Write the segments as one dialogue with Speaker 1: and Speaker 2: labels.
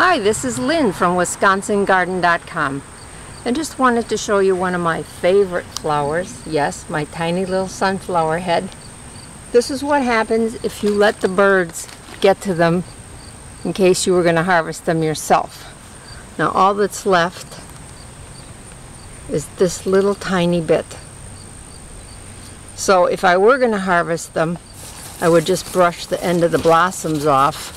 Speaker 1: Hi, this is Lynn from WisconsinGarden.com. I just wanted to show you one of my favorite flowers. Yes, my tiny little sunflower head. This is what happens if you let the birds get to them in case you were going to harvest them yourself. Now all that's left is this little tiny bit. So if I were going to harvest them, I would just brush the end of the blossoms off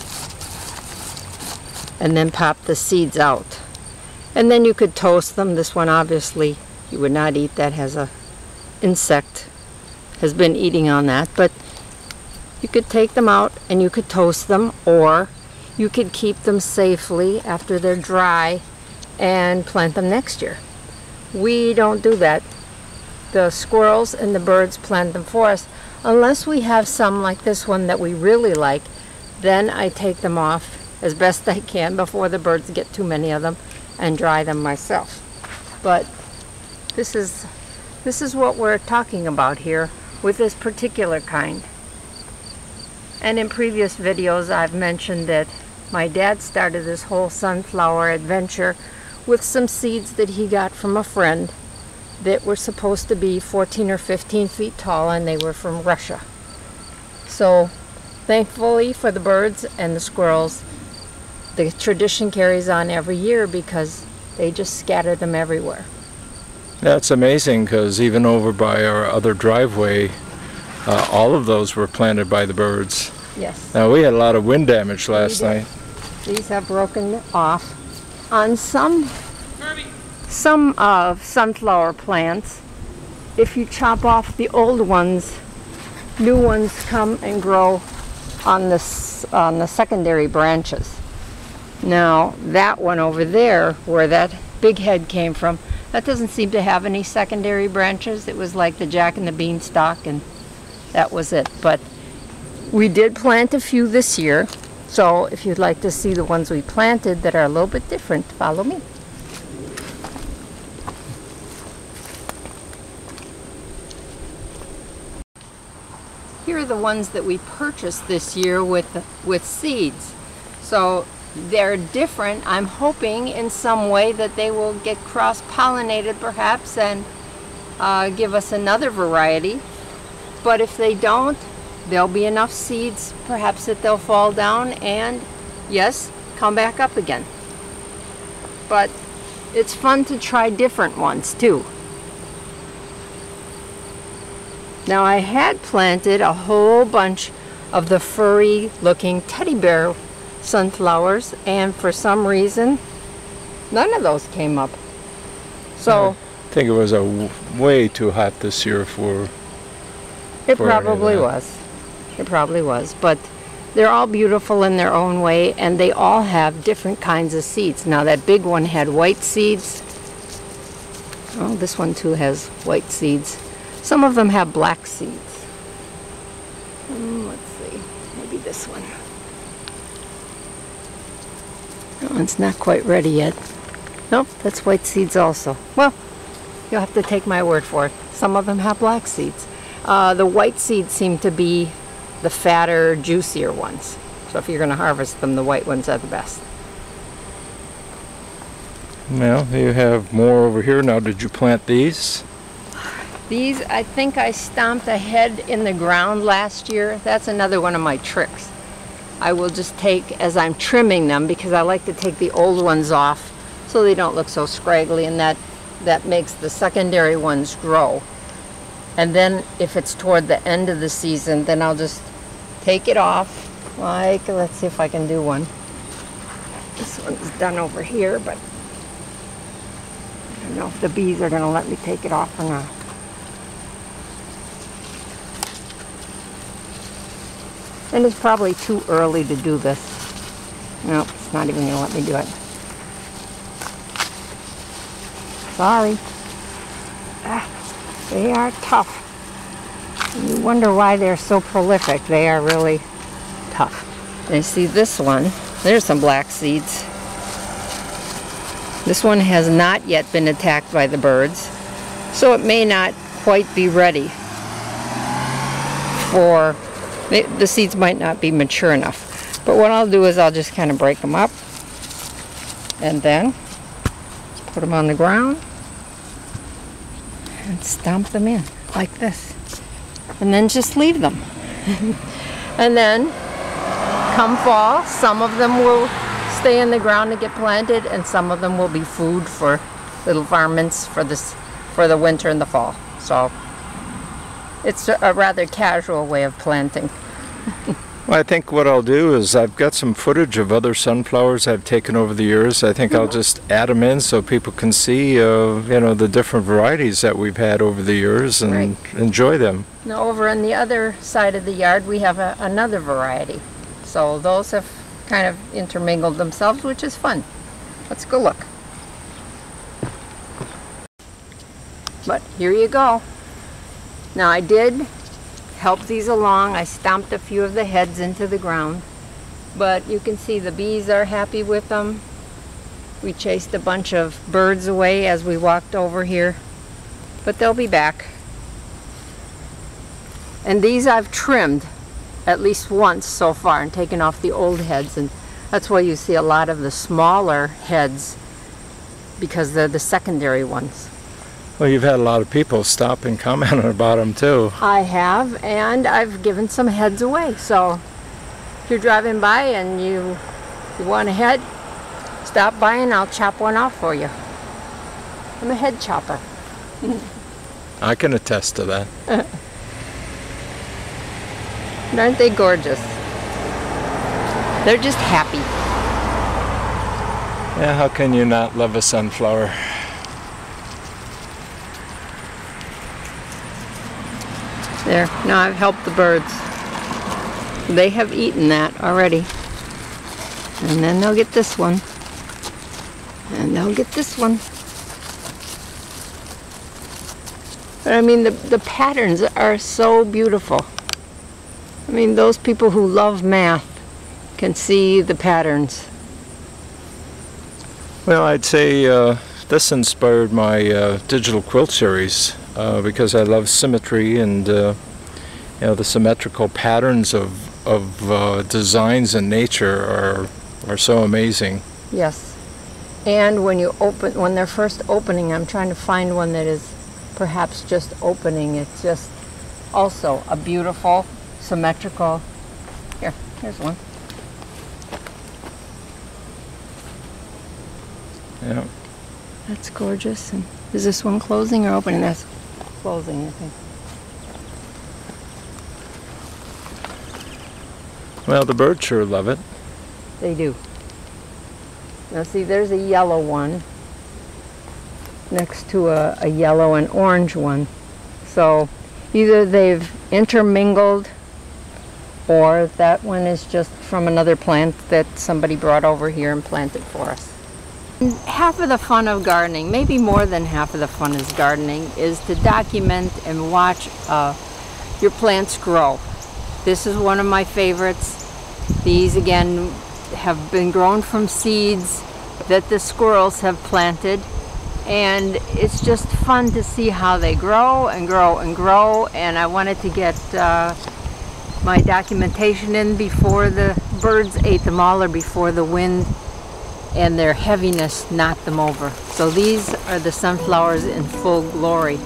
Speaker 1: and then pop the seeds out. And then you could toast them. This one obviously you would not eat. That has a insect has been eating on that, but you could take them out and you could toast them, or you could keep them safely after they're dry and plant them next year. We don't do that. The squirrels and the birds plant them for us. Unless we have some like this one that we really like, then I take them off as best I can before the birds get too many of them and dry them myself. But this is what we're talking about here with this particular kind. And in previous videos I've mentioned that my dad started this whole sunflower adventure with some seeds that he got from a friend that were supposed to be 14 or 15 feet tall, and they were from Russia. So thankfully for the birds and the squirrels, the tradition carries on every year because they just scatter them everywhere.
Speaker 2: That's amazing, because even over by our other driveway, all of those were planted by the birds.
Speaker 1: Yes.
Speaker 2: Now we had a lot of wind damage last night.
Speaker 1: These have broken off. On some sunflower plants, if you chop off the old ones, new ones come and grow on the secondary branches. Now that one over there, where that big head came from, that doesn't seem to have any secondary branches. It was like the Jack and the Beanstalk, and that was it. But we did plant a few this year, so if you'd like to see the ones we planted that are a little bit different, follow me. Here are the ones that we purchased this year with seeds. So they're different. I'm hoping in some way that they will get cross-pollinated perhaps and give us another variety. But if they don't, there'll be enough seeds perhaps that they'll fall down and, yes, come back up again. But it's fun to try different ones too. Now I had planted a whole bunch of the furry looking teddy bear sunflowers, and for some reason none of those came up. So
Speaker 2: I think it was way too hot this year for
Speaker 1: it probably was. It probably was, but they're all beautiful in their own way, and they all have different kinds of seeds. Now that big one had white seeds. Oh, this one too has white seeds. Some of them have black seeds. Let's see, maybe this one. That one's not quite ready yet. Nope, that's white seeds also. Well, you'll have to take my word for it. Some of them have black seeds. The white seeds seem to be the fatter, juicier ones. So if you're going to harvest them, the white ones are the best.
Speaker 2: Well, you have more over here now. Did you plant these?
Speaker 1: These, I think I stomped a head in the ground last year. That's another one of my tricks. I will just take, as I'm trimming them, because I like to take the old ones off so they don't look so scraggly, and that makes the secondary ones grow. And then if it's toward the end of the season, then I'll just take it off. Like, let's see if I can do one. This one's done over here, but I don't know if the bees are going to let me take it off or not. And it's probably too early to do this. No, it's not even going to let me do it. Sorry. They are tough. You wonder why they're so prolific. They are really tough. And you see this one, there's some black seeds. This one has not yet been attacked by the birds, so it may not quite be ready for, the seeds might not be mature enough. But what I'll do is I'll just kind of break them up And then put them on the ground and stomp them in like this. And then just leave them. And then come fall, some of them will stay in the ground to get planted, and some of them will be food for little varmints for the winter and the fall. So it's a rather casual way of planting.
Speaker 2: Well, I think what I'll do is I've got some footage of other sunflowers I've taken over the years. I think I'll just add them in so people can see, the different varieties that we've had over the years and enjoy them.
Speaker 1: Now over on the other side of the yard we have another variety. So those have kind of intermingled themselves, which is fun. Let's go look. But here you go. Now I did help these along. I stomped a few of the heads into the ground, but you can see the bees are happy with them. We chased a bunch of birds away as we walked over here, but they'll be back. And these I've trimmed at least once so far and taken off the old heads, and that's why you see a lot of the smaller heads, because they're the secondary ones.
Speaker 2: Well, you've had a lot of people stop and comment about them too.
Speaker 1: I have, and I've given some heads away. So if you're driving by and you want a head, stop by and I'll chop one off for you. I'm a head chopper.
Speaker 2: I can attest to that.
Speaker 1: Aren't they gorgeous? They're just happy.
Speaker 2: Yeah, how can you not love a sunflower?
Speaker 1: There, now I've helped the birds. They have eaten that already. And then they'll get this one. And they'll get this one. But I mean, the patterns are so beautiful. I mean, those people who love math can see the patterns. Well,
Speaker 2: I'd say this inspired my digital quilt series. Because I love symmetry and the symmetrical patterns of designs in nature are so amazing.
Speaker 1: Yes, and when they're first opening, I'm trying to find one that is perhaps just opening. It's just also a beautiful symmetrical. Here's one.
Speaker 2: Yeah,
Speaker 1: that's gorgeous. And is this one closing or opening? That's closing, I think.
Speaker 2: Well, the birds sure love it.
Speaker 1: They do. Now see, there's a yellow one next to a yellow and orange one. So either they've intermingled or that one is just from another plant that somebody brought over here and planted for us. Half of the fun of gardening, maybe more than half of the fun is gardening, is to document and watch your plants grow. This is one of my favorites. These again have been grown from seeds that the squirrels have planted, and it's just fun to see how they grow and grow and grow. And I wanted to get my documentation in before the birds ate them all or before the wind and their heaviness knocked them over. So these are the sunflowers in full glory.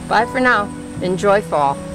Speaker 1: Bye for now. Enjoy fall.